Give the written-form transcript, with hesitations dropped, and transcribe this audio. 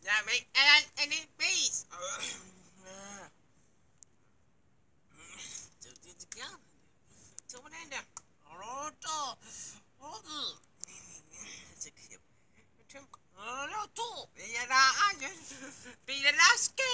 Mày anh đi please. Come on in there. Roto. Roto. Roto. Vieni là, Pila Lasche.